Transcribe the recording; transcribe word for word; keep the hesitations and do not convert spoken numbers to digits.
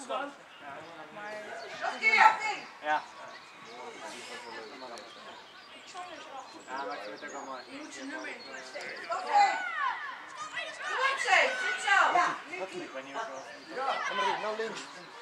voetballen. Maar... Nog een keer! Ja. Ja, maar ik vind het ook wel mooi. Je moet zijn nummer in steken. Oké! Kom op, Zee! Goed zo! Ja, Ik weet niet of Ja, nou links.